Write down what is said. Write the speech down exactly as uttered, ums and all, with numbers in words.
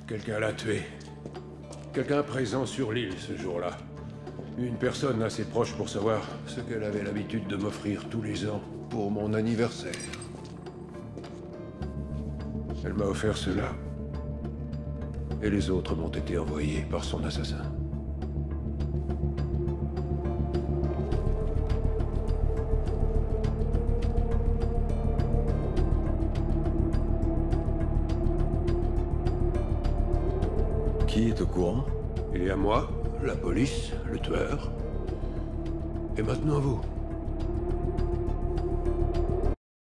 Quelqu'un l'a tué. Quelqu'un présent sur l'île ce jour-là. Une personne assez proche pour savoir ce qu'elle avait l'habitude de m'offrir tous les ans pour mon anniversaire. Elle m'a offert cela. Et les autres m'ont été envoyés par son assassin. Qui est au courant? Il y a moi, la police, le tueur. Et maintenant vous.